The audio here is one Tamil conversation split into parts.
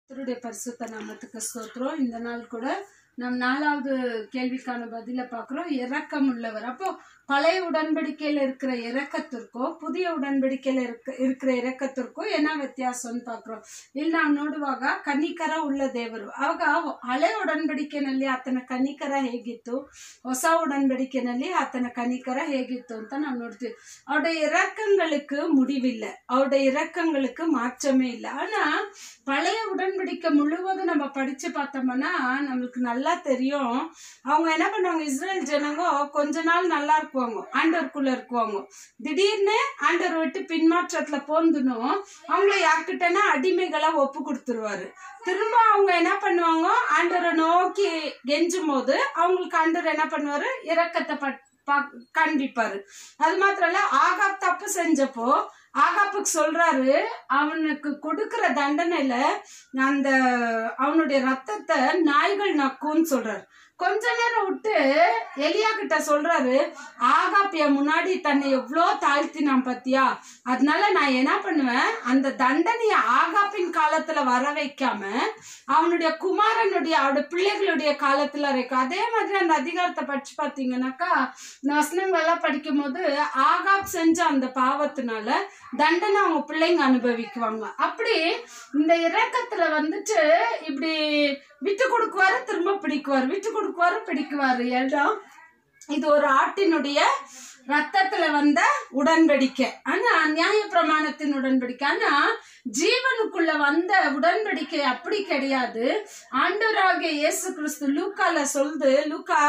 கர்த்தருடைய பரிசுத்த நாமத்துக்கு ஸ்தோத்திரம். இந்த நாள் கூட நம் 4வது கேள்விக்கான பதில பார்க்குறோம். இரக்கம் உள்ளவர். அப்போ பழைய உடன்படிக்கையில் இருக்கிற இரக்கத்திற்கோ புதிய உடன்படிக்கையில் இருக்கிற இரக்கத்திற்கೋ என்ன ವ್ಯತ್ಯಾಸವನ್ನು பார்க்குறோம். ಇಲ್ಲಿ ನಾವು ನೋಡುವಾಗ ಕನಿಕರ ಉಳ್ಳ ದೇವರು. ಆವಾಗ ಹಳೆ ಉಡன்பಡಿಕೆಯಲ್ಲಿ ಆತನ ಕನಿಕರ ಹೇಗಿತ್ತು, ಹೊಸ உடன்படிக்கைಯಲ್ಲಿ ಆತನ கனிக்கர ಹೇಗಿತ್ತು ಅಂತ ನಾವು ನೋಡ್ತೀವಿ. அவருடைய இரக்கங்களுக்கு முடிவில்லை, அவருடைய இரக்கங்களுக்கு மாற்றமே இல்லை. ஆனா பழைய உடன்படிக்கை முழுவதும் நம்ம படிச்சு பார்த்தோம்னா நம்மளுக்கு நல்லா தெரியும். அவங்க என்ன பண்ணுவாங்க, இஸ்ரேல் ஜனங்க கொஞ்ச நாள் நல்லா இருக்குவாங்க, ஆண்டவருக்குள்ள இருக்குவாங்க. திடீர்னு ஆண்டவர் விட்டு பின்மாற்றத்துல போந்துனும் அவங்கள யார்கிட்டனா அடிமைகளா ஒப்பு கொடுத்துருவாரு. திரும்ப அவங்க என்ன பண்ணுவாங்க, ஆண்டவரை நோக்கி கெஞ்சும் போது அவங்களுக்கு ஆண்டவர் என்ன பண்ணுவாரு, இரக்கத்தை காண்பிப்பாரு. அது மாத்திரம் இல்ல, ஆகாப் தப்பு செஞ்சப்போ ஆகாப்புக்கு சொல்றாரு, அவனுக்கு கொடுக்கிற தண்டனையில அந்த அவனுடைய ரத்தத்தை நாய்கள் நக்குன்னு சொல்றாரு. கொஞ்ச நேரம் விட்டு எலியா கிட்ட சொல்றாரு, ஆகாப் என் முன்னாடி தன்னை எவ்வளோ தாழ்த்தினான் பத்தியா, அதனால நான் என்ன பண்ணுவேன், அந்த தண்டனைய ஆகாப்பின் காலத்துல வர வைக்காம அவனுடைய குமாரனுடைய அவருடைய பிள்ளைகளுடைய காலத்துல இருக்கும். அதே மாதிரி அந்த அதிகாரத்தை படிச்சு பார்த்தீங்கன்னாக்கா இந்த வசனங்கள் எல்லாம் படிக்கும் போது ஆகாப் செஞ்ச அந்த பாவத்தினால தண்டனை அவங்க பிள்ளைங்க அனுபவிக்குவாங்க. அப்படி இந்த இரக்கத்துல வந்துட்டு இப்படி விட்டு கொடுக்குவாரு, திரும்ப பிடிக்குவாரு, விட்டு கொடுக்குவாரு, பிடிக்குவாரு. எல்லாம் இது ஒரு ஆட்டினுடைய ரத்தத்துல வந்த உடன்படிக்கை. ஆனா நியாய பிரமாணத்தின் உடன்படிக்கை. ஆனா ஜீவனுக்குள்ள வந்த உடன்படிக்கை அப்படி கிடையாது. ஆண்டவராகிய இயேசு கிறிஸ்து லூக்கால சொல்லுது, லூக்கா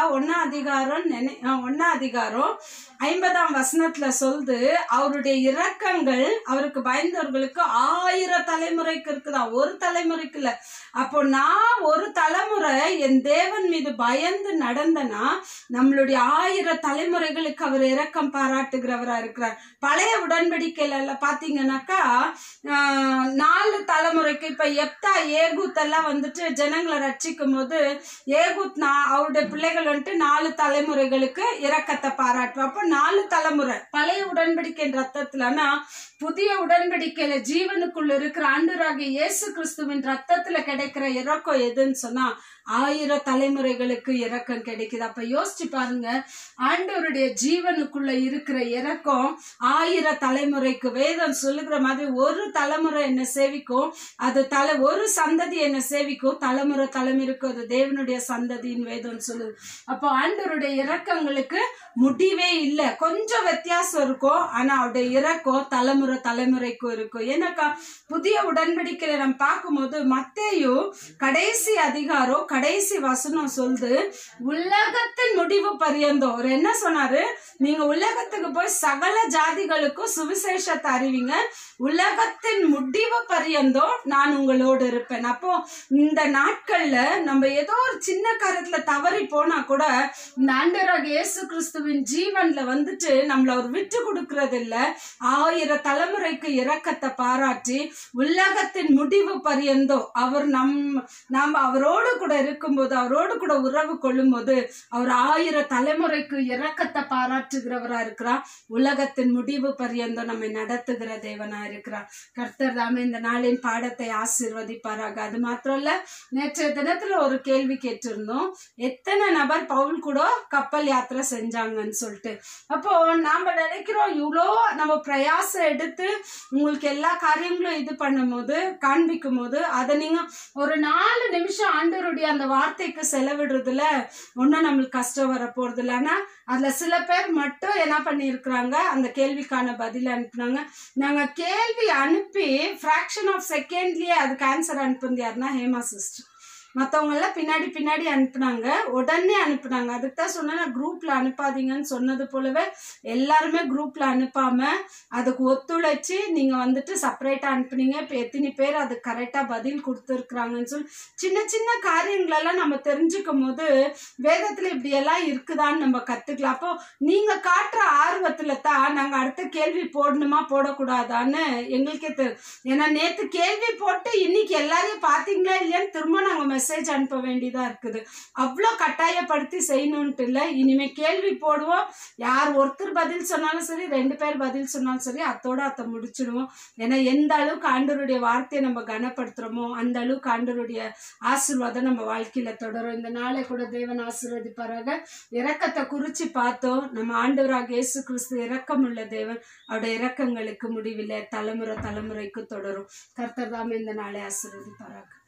1 அதிகாரம் 50ஆம் வசனத்துல சொல்லுது, அவருடைய இரக்கங்கள் அவருக்கு பயந்தவர்களுக்கு 1000 தலைமுறைக்கு இருக்குதா, ஒரு தலைமுறைக்கு இல்ல. அப்போ நான் ஒரு தலைமுறை என் தேவன் மீது பயந்து நடந்தனா நம்மளுடைய 1000 தலைமுறைகளுக்கு அவர் இரக்கம் பாராட்டுகிறவரா இருக்கிறார். பழைய உடன்படிக்கையில பாத்தீங்கன்னாக்கா 4 தலைமுறைக்கு, இப்ப எப்தா ஏகூத் எல்லாம் வந்துட்டு ஜனங்களை ரட்சிக்கும் போது ஏகூத் அவருடைய பிள்ளைகள் வந்துட்டு 4 தலைமுறைகளுக்கு இரக்கத்தை பாராட்டுவோம். அப்போ 4 தலைமுறை பழைய உடன்படிக்கை ரத்தத்துலனா புதிய உடன்படிக்கையில ஜீவனுக்குள்ள இருக்கிற ஆண்டவராகிய இயேசு கிறிஸ்துவின் ரத்தத்துல கிடைக்கிற இரக்கம் எதுன்னு சொன்னா 1000 தலைமுறைகளுக்கு இரக்கம் கிடைக்குது. அப்ப யோசிச்சு பாருங்க, ஆண்டவருடைய ஜீவனுக்குள்ள இருக்கிற இரக்கம் 1000 தலைமுறைக்கு. வேதம் சொல்லுகிற மாதிரி ஒரு தலைமுறை என்ன சேவிக்கும், அது ஒரு சந்ததி என்ன சேவிக்கும், தலைமுறைக்கு அது தேவனுடைய சந்ததின்னு வேதம் சொல்லுது. அப்போ ஆண்டவருடைய இரக்கங்களுக்கு முடிவே இல்லை. கொஞ்சம் வித்தியாசம் இருக்கும், ஆனா அவருடைய இரக்கம் தலைமுறைக்கும் இருக்கும். ஏன்னாக்கா புதிய உடன்படிக்கையில நம்ம பார்க்கும்போது மத்தேயு கடைசி அதிகாரம் கடைசி வசனம் சொல்லுது, உலகத்தின் முடிவு பரியந்தம் அவர் என்ன சொன்னாரு, நீங்க உலகத்துக்கு போய் சகல ஜாதிகளுக்கும் சுவிசேஷத்தை அறிவிங்க, உலகத்தின் முடிவு பரியந்தம் நான் உங்களோடு இருப்பேன். அப்போ இந்த நாட்கள்ல நம்ம ஏதோ ஒரு சின்ன காரியத்துல தவறி போனா கூட இந்த ஆண்டவராகிய இயேசு கிறிஸ்துவின் ஜீவன்ல வந்துட்டு நம்மள அவர் விட்டு கொடுக்கறது இல்ல. 1000 தலைமுறைக்கு இரக்கத்தை பாராட்டி உலகத்தின் முடிவு பரியந்தோ அவர் நம்ம அவரோடு கூட இருக்கும்போது, அவரோடு கூட உறவு கொள்ளும் போது அவர் 1000 தலைமுறைக்கு இரக்கத்தை பாராட்டுகிறவரா இருக்கிறார். உலகத்தின் முடிவு பரியந்தோ நம்மை நடத்துகிற தேவனா இருக்கிறார். கர்த்தர் தாமே இந்த நாளின் பாடத்தை ஆசீர்வதிப்பாராக. அது மாத்திரம் இல்ல, நேற்றைய தினத்துல ஒரு கேள்வி கேட்டிருந்தோம், எத்தனை நபர் பவுல் கூட கப்பல் யாத்திரை செஞ்சாங்கன்னு சொல்லிட்டு. அப்போ நாம நினைக்கிறோம் இவ்வளோ நம்ம பிரயாசம் எடுத்து உங்களுக்கு எல்லா காரியங்களும் இது பண்ணும் போது காண்பிக்கும் போது அதை நீங்க ஒரு 4 நிமிஷம் ஆண்டவருடைய அந்த வார்த்தைக்கு செலவிடுறதுல ஒன்னும் நம்மளுக்கு கஷ்டம் வர போறது இல்லை. ஆனா அதுல சில பேர் மட்டும் என்ன பண்ணிருக்கிறாங்க, அந்த கேள்விக்கான பதில் அனுப்புனாங்க. நாங்க கேள்வி அனுப்பி ஃபிராக்ஷன் ஆஃப் செகண்ட்லயே அதுக்கு ஆன்சர் அனுப்புனது யாருன்னா ஹேமா சிஸ்டர். மற்றவங்க எல்லாம் பின்னாடி அனுப்புனாங்க, உடனே அனுப்புனாங்க. அதுக்கு தான் சொன்னேன், குரூப்ல அனுப்பாதீங்கன்னு சொன்னது போலவே எல்லாருமே குரூப்ல அனுப்பாம அதுக்கு ஒத்துழைச்சு நீங்க வந்துட்டு செப்பரேட்டா அனுப்புனீங்க. இப்ப எத்தனை பேர் அது கரெக்டா பதில் கொடுத்துருக்குறாங்கன்னு சொல்லி சின்ன சின்ன காரியங்களெல்லாம் நம்ம தெரிஞ்சுக்கும் போது வேதத்துல இப்படி எல்லாம் இருக்குதான்னு நம்ம கத்துக்கலாம். அப்போ நீங்க காட்டுற ஆர்வத்துல தான் நாங்க அடுத்த கேள்வி போடணுமா போடக்கூடாதான்னு எங்களுக்கே தெரியும். ஏன்னா நேத்து கேள்வி போட்டு இன்னைக்கு எல்லாரையும் பாத்தீங்களா இல்லையான்னு திரும்ப நாங்க மெசேஜ் அனுப்ப வேண்டியதா இருக்குது. அவ்வளோ கட்டாயப்படுத்தி செய்யணும்ட்டு இல்லை. இனிமே கேள்வி போடுவோம், யார் ஒருத்தர் பதில் சொன்னாலும் சரி, 2 பேர் பதில் சொன்னாலும் சரி, அத்தோட அத்தை முடிச்சிடுவோம். ஏன்னா எந்த அளவுக்கு ஆண்டவருடைய வார்த்தையை நம்ம கனப்படுத்துறோமோ அந்த அளவுக்கு ஆண்டவருடைய ஆசீர்வாதம் நம்ம வாழ்க்கையில தொடரும். இந்த நாளை கூட தேவன் ஆசீர்வதிப்பாராக. இரக்கத்தை குறிச்சு பார்த்தோம். நம்ம ஆண்டவராக இயேசு கிறிஸ்து இரக்கம் உள்ள தேவன். அவருடைய இரக்கங்களுக்கு முடிவில்லை, தலைமுறை தலைமுறைக்கு தொடரும். கர்த்தர் தாமே இந்த நாளை ஆசீர்வதிப்பாராக.